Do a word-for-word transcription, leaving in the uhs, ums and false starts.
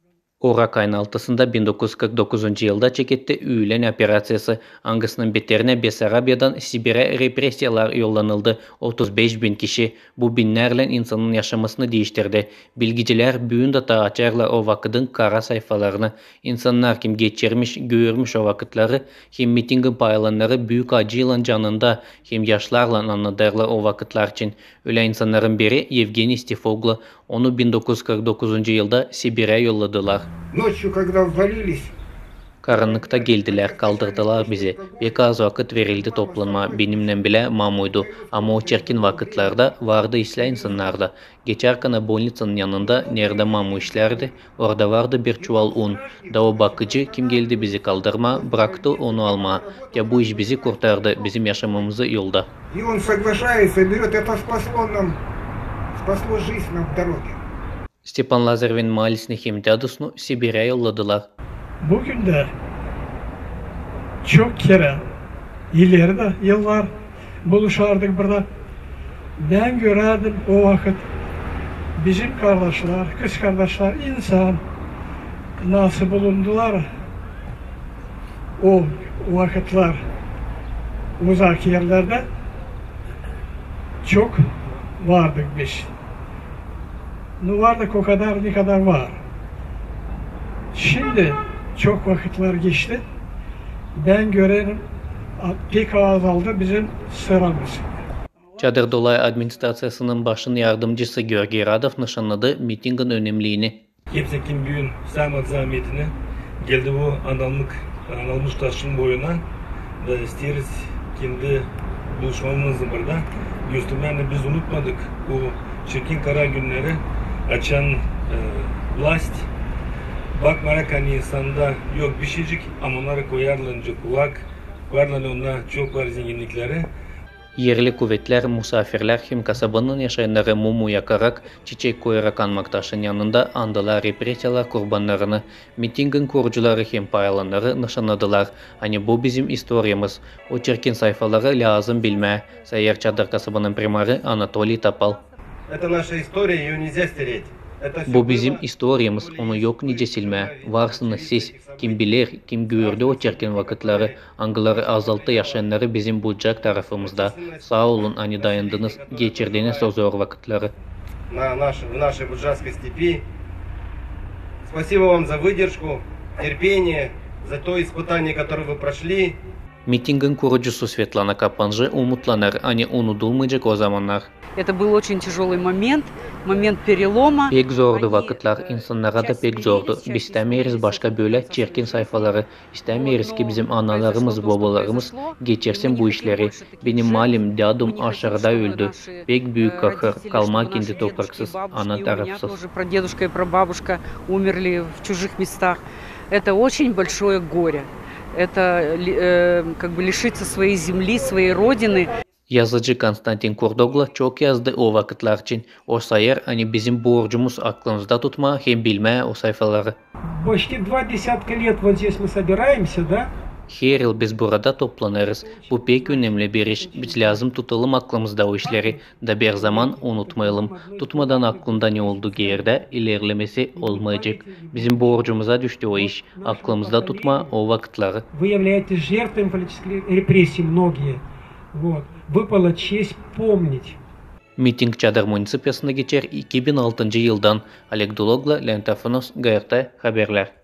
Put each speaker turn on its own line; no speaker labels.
Orak ayın altısında bin dokuz yüz kırk dokuzuncu yılda çeketti Üyülen operasyası. Angasının beterine Besarabya'dan Sibir'e represiyalar yollanıldı. otuz beş bin kişi bu binlerle insanın yaşamasını değiştirdi. Bilgiciler büyün data açarlar o vakıdın kara sayfalarını. İnsanlar kim geçirmiş, görmüş o vakitleri, hem mitingin paylanları büyük acıyla canında, hem yaşlarla anladarlar o vakitler için. Öyle insanların biri Yevgeniy Stifoglu, onu bin dokuz yüz kırk dokuzuncu yılda Sibir'e yolladılar.
Nочью, когда ввалились,
Karanlıkta geldiler, kaldırdılar bizi. Pek az vakit verildi toplanma, benimle bile mamuydu. Ama o çirkin vakitlerde vardı işler insanlarda. Geçerken bolnitsanın yanında nerede mamu işlerdi, orada vardı bir çuval un. Da o bakıcı kim geldi bizi kaldırma, bıraktı onu alma. Ya bu iş bizi kurtardı, bizim yaşamamızı yolda.
и он соглашается и берет, это спасло нам, спасло жизнь нам в дороге.
Stepan Lazarev'in mahallesini hem Dadus'unu Sibir'e yolladılar.
Bugün de çok kere ileride yıllar buluşardık burada. Ben görerdim o vakit bizim kardeşler, kız kardeşler insan nasıl bulundular o vakitler uzak yerlerde çok vardık biz. Ne vardık o kadar ne kadar var. Şimdi çok vakitler geçti. Ben görelim pek azaldı bizim sıramız.
Çadır Dolay Administrasyası'nın başın yardımcısı Georgi Radov nişanladı mitingin önemliğini.
Hepsi büyün Samat zahmetine geldi bu analık analmış taşın boyuna da isteriz kendi buluşmamızın burada. Göstermenle biz unutmadık bu çirkin kara günleri açan e, vlast. Bakmarak hani insanda yok bir şeycik ama onları koyarlanca kulak, koyarlan ona çok var zenginlikleri.
Yerli kuvvetler, musafirler hem kasabanın yaşayanları mumu yakarak, çiçek koyarak anmaktaşın yanında andılar represiyalar kurbanlarını. Mitingin kurucuları hem paylanları nişanladılar. Hani bu bizim historiyamız. O çirkin sayfaları lazım bilmeye. Sayar Çadır kasabanın primarı Anatoliy Tapal.
Это наша история, ее nельзя стереть.
Bu bizim historiyamız, onu yok nice silmeye. Varsınız siz, kim bilir, kim gördü o çirkin vakitleri, hangileri azaltı yaşayanları bizim bucak tarafımızda. Sağ olun, hani dayandınız, geçirdiğiniz o zor vakitleri.
На нашей, в нашей Буджанской степи. Спасибо вам за выдержку, терпение, за то испытание, которое вы прошли.
Mitingin kurucusu Svetlana Kapanjı umutlanır, hani unutulmayacak o zamanlar.
Это был очень tяжелый момент, момент перелома.
Pek zordu vakitler, insanlara da pek zordu. Biz istemiyoruz başka böyle çirkin sayfaları. İstemiyoruz ki bizim analarımız, babalarımız geçirsin bu işleri. Benim malim, dadım aşağıda öldü. Pek büyük kahır, kalmak indi topraksız, ana tarafsız.
Прадедушка и прабабушка умерли в чужих местах. Это очень большое горе. Это э, как бы lишиться своей земли, своей родины.
Yazıcı Konstantin Kurdoglu çok yazdı o vakitler için. O sayar hani bizim borcumuz aklımızda tutma hem bilme o sayfaları.
Почти два десятка лет вот здесь мы собираемся, да?
Her yıl biz burada toplanırız. Bu pek önemli bir iş. Biz lazım tutalım aklımızda o işleri. Da bir zaman unutmayalım. Tutmadan aklında ne olduğu yerde ilerlemesi olmayacak. Bizim borcumuza düştü o iş. Aklımızda tutma o vakitleri.
Вы являетесь жертвами политических репрессий многие. Вот. Выпала честь помнить.
Miting Çadır Munisipası'nda geçer iki bin altıncı yıldan. Oleg Dolog'la Lentafonos G R T Haberler.